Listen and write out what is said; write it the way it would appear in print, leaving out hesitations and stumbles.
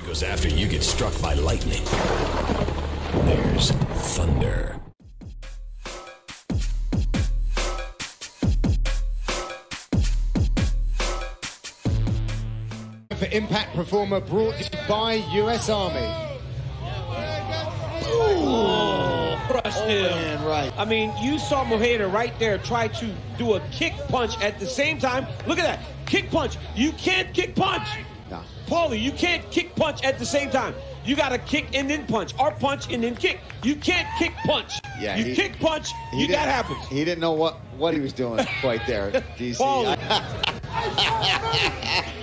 Because after you get struck by lightning, there's thunder. For Impact Performer, brought to you by US Army. Crushed him. Man, right. I mean, you saw Moreira right there try to do a kick punch at the same time. Look at that. Kick punch. You can't kick punch. No. Paulie, you can't kick punch at the same time. You got to kick and then punch, or punch and then kick. You can't kick punch. Yeah, you kick punch, that happens. He didn't know what he was doing quite there, DC. Paulie.